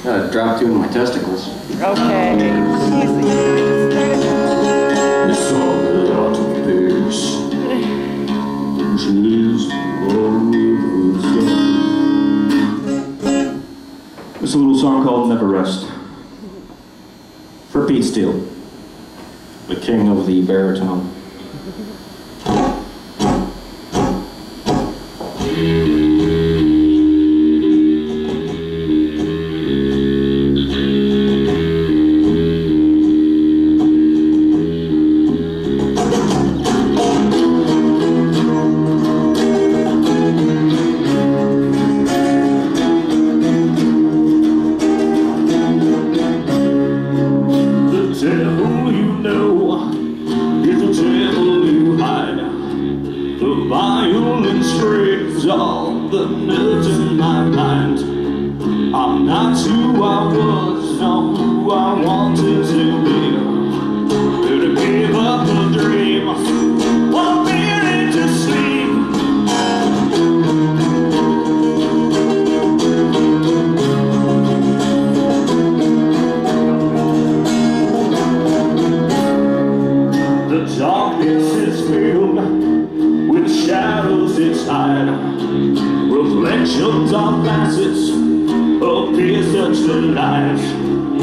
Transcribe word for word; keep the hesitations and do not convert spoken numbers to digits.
Uh, drop two in my testicles. Okay. It's all that ought to face. She lives all It's a little song called Never Rest. For Pete Steele, the king of the baritone. Violin strings all the nerves in my mind. I'm not who I was, not who I wanted to be. Better give up the dream while feeling to sleep. The darkness is filled with shadows inside, reflections of facets appear such the lies.